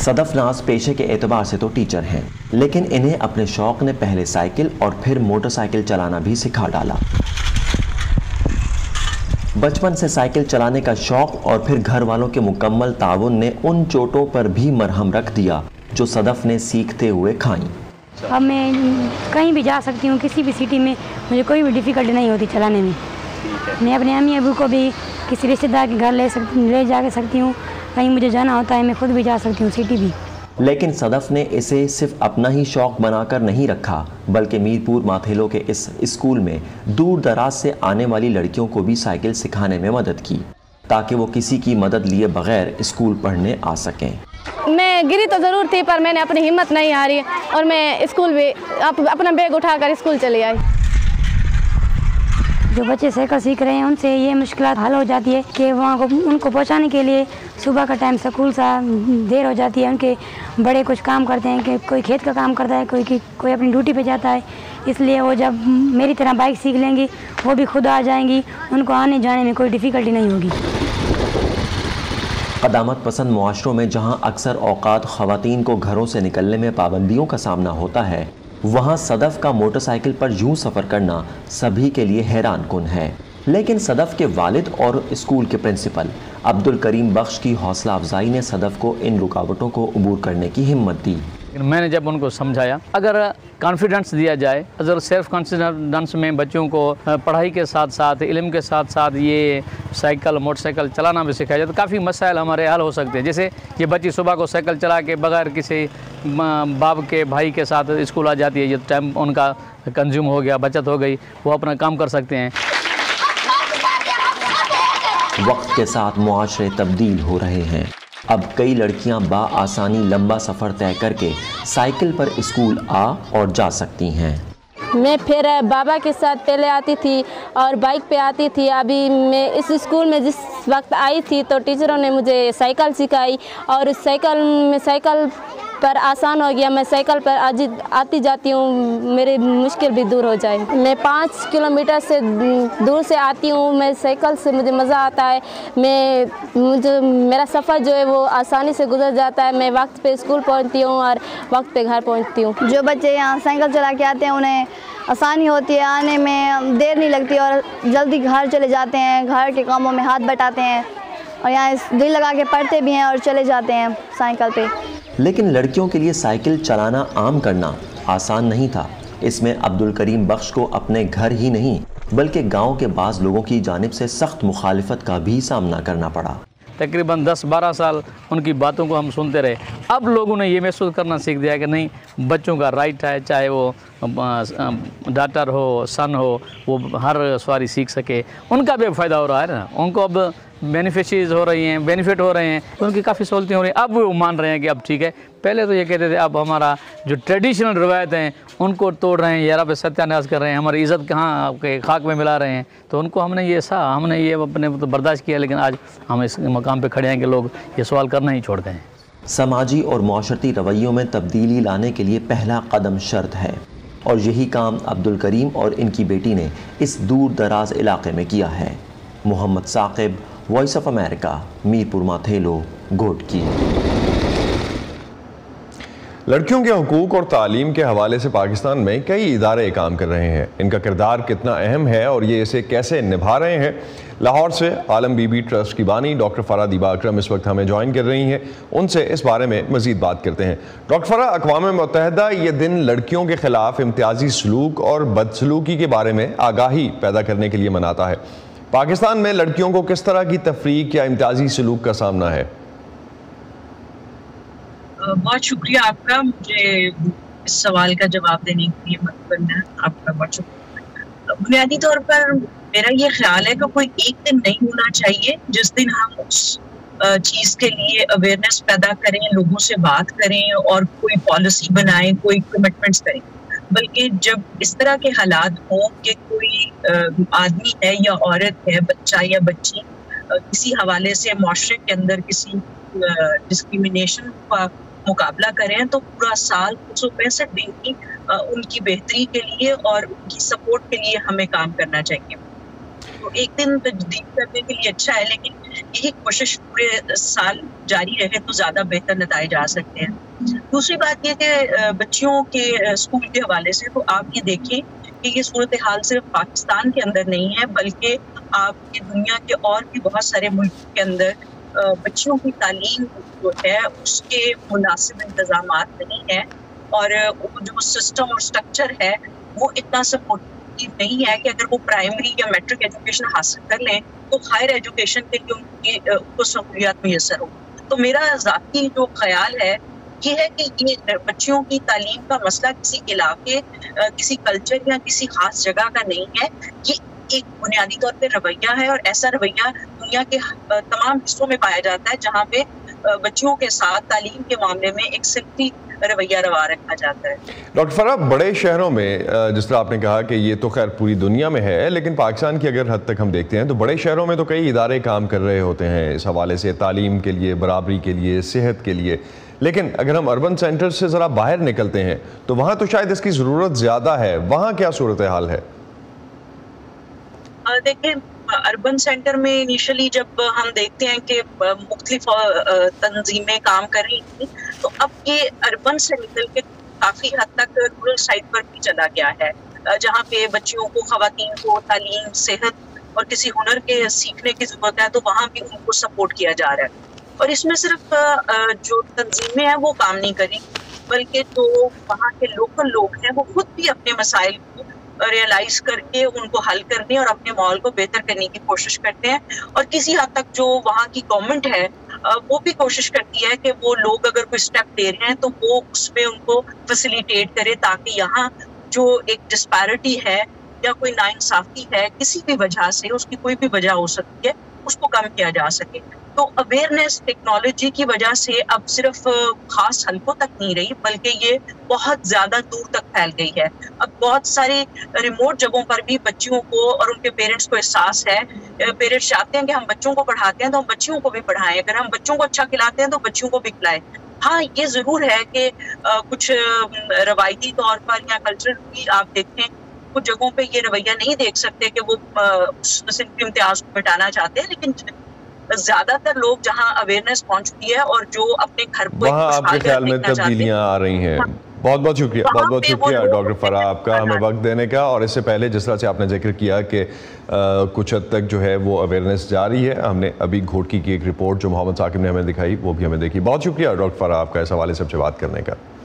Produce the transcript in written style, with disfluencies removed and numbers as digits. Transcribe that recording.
صدف ناز پیشے کے اعتبار سے تو ٹیچر ہیں، لیکن انہیں اپنے شوق نے پہلے سائیکل اور پھر موٹر سائیکل چلانا بھی سکھا ڈالا۔ بچپن سے سائیکل چلانے کا شوق اور پھر گھر والوں کے مکمل تعاون نے ان چوٹوں پر بھی مرہم رکھ دیا جو صدف نے سیکھتے ہوئے کھائیں۔ اب میں کہیں بھی جا سکتی ہوں، کسی بھی سٹی میں مجھے کوئی بھی ڈیفیکلٹی نہیں ہوتی چلانے میں۔ میں اپنے امی ابو کو بھی کسی رشتہ دار کے گھر لے جا کے سکتی ہوں، کہیں مجھے جانا ہوتا ہے میں خود بھی جا سکتی ہوں سٹی بھی۔ لیکن صدف نے اسے صرف اپنا ہی شوق بنا کر نہیں رکھا، بلکہ میرپور ماتھیلو کے اس اسکول میں دور دراز سے آنے والی لڑکیوں کو بھی سائیکل سکھانے میں مدد کی تاکہ وہ کسی کی مدد لیے بغیر اسکول پڑھنے آ سکیں۔ میں گری تو ضرور تھی پر میں نے اپنی ہمت نہیں ہاری اور میں اسکول بھی اپنا بیگ اٹھا کر اسکول چلی آئی۔ جو بچے سائیکل سیکھ رہے ہیں ان سے یہ مشکلات حل ہو جاتی ہے کہ وہاں کو ان کو پہنچانے کے لیے صبح کا ٹائم اسکول سا دیر ہو جاتی ہے، ان کے بڑے کچھ کام کرتے ہیں کہ کوئی کھیت کا کام کرتا ہے، کوئی اپنی ڈیوٹی پہ جاتا ہے، اس لیے وہ جب میری طرح بائک سیکھ لیں گی وہ بھی خود آ جائیں گی، ان کو آنے جانے میں کوئی ڈیفیکلٹی نہیں ہوگی۔ قدامت پسند معاشروں میں جہاں اکثر اوقات خواتین کو گھروں سے نکلنے میں پابندیوں کا سامنا ہوتا ہے، وہاں صدف کا موٹر سائیکل پر یوں سفر کرنا سبھی کے لیے حیران کن ہے۔ لیکن صدف کے والد اور اسکول کے پرنسپل عبدالکریم بخش کی حوصلہ افزائی نے صدف کو ان رکاوٹوں کو عبور کرنے کی ہمت دی۔ میں نے جب ان کو سمجھایا اگر کانفیڈنس دیا جائے، اگر سیلف کانفیڈنس میں بچوں کو پڑھائی کے ساتھ ساتھ علم کے ساتھ ساتھ یہ سائیکل موٹر سائیکل چلانا بھی سکھایا جائے تو کافی مسائل ہمارے حل ہو سکتے ہیں۔ جیسے یہ بچی صبح کو سائیکل چلا کے بغیر کسی باپ کے بھائی کے ساتھ اسکول آ جاتی ہے، یہ ٹائم ان کا کنزیوم ہو گیا، بچت ہو گئی، وہ اپنا کام کر سکتے ہیں۔ وقت کے ساتھ معاشرے تبدیل ہو رہے ہیں، اب کئی لڑکیاں بآسانی لمبا سفر طے کر کے سائیکل پر اسکول آ اور جا سکتی ہیں۔ میں پھر بابا کے ساتھ پہلے آتی تھی اور بائک پہ آتی تھی۔ ابھی میں اس اسکول میں جس وقت آئی تھی تو ٹیچروں نے مجھے سائیکل سکھائی اور اس سائیکل پر آسان ہو گیا، میں سائیکل پر آتی جاتی ہوں، میری مشکل بھی دور ہو جائے۔ میں 5 کلومیٹر سے دور سے آتی ہوں، میں سائیکل سے مجھے مزہ آتا ہے، میرا سفر جو ہے وہ آسانی سے گزر جاتا ہے، میں وقت پہ اسکول پہنچتی ہوں اور وقت پہ گھر پہنچتی ہوں۔ جو بچے یہاں سائیکل چلا کے آتے ہیں انہیں آسانی ہوتی ہے، آنے میں دیر نہیں لگتی اور جلدی گھر چلے جاتے ہیں، گھر کے کاموں میں ہاتھ بٹاتے ہیں اور یہاں دل لگا کے پڑھتے بھی ہیں اور چلے جاتے ہیں سائیکل پہ۔ لیکن لڑکیوں کے لیے سائیکل چلانا عام کرنا آسان نہیں تھا۔ اس میں عبدالکریم بخش کو اپنے گھر ہی نہیں بلکہ گاؤں کے بعض لوگوں کی جانب سے سخت مخالفت کا بھی سامنا کرنا پڑا۔ تقریباً 10-12 سال ان کی باتوں کو ہم سنتے رہے۔ اب لوگوں نے یہ محسوس کرنا سیکھ دیا کہ نہیں، بچوں کا رائٹ ہے، چاہے وہ ڈاکٹر ہو، سن ہو، وہ ہر سواری سیکھ سکے، ان کا بھی فائدہ ہو رہا ہے نا، ان کو اب بینیفٹ ہو رہے ہیں، ان کی کافی سہولتیں ہو رہی ہیں، اب وہ مان رہے ہیں کہ اب ٹھیک ہے۔ پہلے تو یہ کہتے تھے اب ہمارا جو ٹریڈیشنل روایت ہیں ان کو توڑ رہے ہیں، یا رب ستیہ ناش کر رہے ہیں، ہماری عزت کہاں آپ کے خاک میں ملا رہے ہیں۔ تو ان کو ہم نے یہ اپنے برداشت کیا، لیکن آج ہم اس مقام پہ کھڑے ہیں کہ لوگ یہ سوال کرنا ہی چھوڑ گئے ہیں۔ سماجی اور معاشرتی رویوں میں تبدیلی لانے کے لیے پہلا قدم شرط ہے، اور یہی کام عبدالکریم اور ان کی بیٹی نے اس دور دراز علاقے میں کیا ہے۔ Muhammad Saqib, Voice of America, Mirpur Mathelo, Ghotki. لڑکیوں کے حقوق اور تعلیم کے حوالے سے پاکستان میں کئی ادارے کام کر رہے ہیں، ان کا کردار کتنا اہم ہے اور یہ اسے کیسے نبھا رہے ہیں، لاہور سے عالم بی بی ٹرسٹ کی بانی ڈاکٹر فرح دیبا اکرم اس وقت ہمیں جوائن کر رہی ہیں، ان سے اس بارے میں مزید بات کرتے ہیں۔ ڈاکٹر فرح، اقوام متحدہ یہ دن لڑکیوں کے خلاف امتیازی سلوک اور بدسلوکی کے بارے میں آگاہی پیدا کرنے کے لیے مناتا ہے۔ پاکستان میں لڑکیوں کو کس طرح کی تفریق یا امتیازی سلوک کا سامنا ہے؟ بہت شکریہ آپ کا، مجھے اس سوال کا جواب دینے کے لیے مدد کرنا، آپ کا بہت شکریہ۔ بنیادی طور پر میرا یہ خیال ہے کہ کوئی ایک دن نہیں ہونا چاہیے جس دن ہم اس چیز کے لیے اویئرنیس پیدا کریں، لوگوں سے بات کریں اور کوئی پالیسی بنائیں، کوئی کمٹمنٹس کریں، بلکہ جب اس طرح کے حالات ہوں کہ کوئی آدمی ہے یا عورت ہے، بچہ یا بچی کسی حوالے سے معاشرے کے اندر کسی ڈسکریمنیشن کا مقابلہ کریں، تو پورا سال 365 دن کی ان کی بہتری کے لیے اور ان کی سپورٹ کے لیے ہمیں کام کرنا چاہیے۔ तो एक दिन तजदीद करने के लिए अच्छा है, लेकिन यही कोशिश पूरे साल जारी रहे तो ज़्यादा बेहतर नताइज आ सकते हैं। दूसरी बात ये कि बच्चियों के स्कूल के हवाले से तो आप ये देखें कि ये सूरत हाल सिर्फ पाकिस्तान के अंदर नहीं है, बल्कि आपकी दुनिया के और भी बहुत सारे मुल्क के अंदर बच्चियों की तालीम जो है उसके मुनासिब इंतजामात नहीं है, और जो सिस्टम और स्ट्रक्चर है वो इतना सपोर्टिव नहीं है कि अगर वो प्राइमरी या मैट्रिक एजुकेशन हासिल कर लें तो हायर एजुकेशन के लिए उनको सहूलियात मैसर हो। तो मेरा ज़ाती जो ख्याल है ये है कि ये बच्चियों की तालीम का मसला किसी इलाके, किसी कल्चर या किसी खास जगह का नहीं है, ये एक बुनियादी तौर पे रवैया है, और ऐसा रवैया दुनिया के तमाम हिस्सों में पाया जाता है जहाँ पे बच्चियों के साथ तालीम के मामले में एक सिल्की रवैया रवा रखा जाता है। डॉक्टर फराह, बड़े शहरों में जिस तरह आपने कहा कि ये तो खैर पूरी दुनिया में है, लेकिन पाकिस्तान की अगर हद तक हम देखते हैं तो बड़े शहरों में तो कई इदारे काम कर रहे होते हैं इस हवाले से, तालीम के लिए, बराबरी के लिए, सेहत के लिए। लेकिन अगर हम अर्बन सेंटर से ज़रा बाहर निकलते हैं तो वहाँ तो शायद इसकी ज़रूरत ज़्यादा है, वहाँ क्या सूरत हाल है? देखिए, अर्बन सेंटर में इनिशियली जब हम देखते हैं कि मुख्तलिफ तंजीमें काम कर रही थी, तो अब ये अर्बन से निकल के काफ़ी हद तक रूरल साइड पर भी चला गया है, जहाँ पे बच्चियों को, ख़वातीन को तालीम, सेहत और किसी हुनर के सीखने की ज़रूरत है, तो वहाँ भी उनको सपोर्ट किया जा रहा है। और इसमें सिर्फ जो तंजीमें हैं वो काम नहीं करी, बल्कि जो वहाँ के लोकल लोग हैं वो खुद भी अपने मसाइल को रियलाइज करके उनको हल करने और अपने माहौल को बेहतर करने की कोशिश करते हैं। और किसी हद तक जो वहाँ की गवर्नमेंट है वो भी कोशिश करती है कि वो लोग अगर कोई स्टेप ले रहे हैं तो वो उसमें उनको फैसिलिटेट करे, ताकि यहाँ जो एक डिस्पैरिटी है या कोई नाइंसाफी है किसी भी वजह से, उसकी कोई भी वजह हो सकती है, उसको कम किया जा सके। तो अवेयरनेस टेक्नोलॉजी की वजह से अब सिर्फ खास हलकों तक नहीं रही, बल्कि ये बहुत ज़्यादा दूर तक फैल गई है। अब बहुत सारी रिमोट जगहों पर भी बच्चियों को और उनके पेरेंट्स को एहसास है, पेरेंट्स चाहते हैं कि हम बच्चों को पढ़ाते हैं तो हम बच्चियों को भी पढ़ाएं, अगर हम बच्चों को अच्छा खिलाते हैं तो बच्चियों को भी खिलाएं। हाँ, ये ज़रूर है कि कुछ रवायती तौर पर या कल्चरल भी आप देखें, कुछ जगहों पे ये रवैया नहीं देख सकते कि वो सिंधी इम्तियाज को मिटाना चाहते हैं, लेकिन ज्यादातर लोग जहाँ अवेयरनेस पहुंच चुकी है और जो अपने घर को वहाँ आपके ख्याल में तब्दीलियाँ आ रही हैं। बहुत बहुत शुक्रिया, बहुत बहुत शुक्रिया डॉक्टर फराह आपका हमें वक्त देने का। और इससे पहले जिस तरह से आपने जिक्र किया कि कुछ हद तक जो है वो अवेयरनेस जारी है, हमने अभी घोटकी की एक रिपोर्ट जो मोहम्मद साकिब ने हमें दिखाई वो भी हमें देखी। बहुत शुक्रिया डॉक्टर फराह आपका इस हवाले से बात करने का।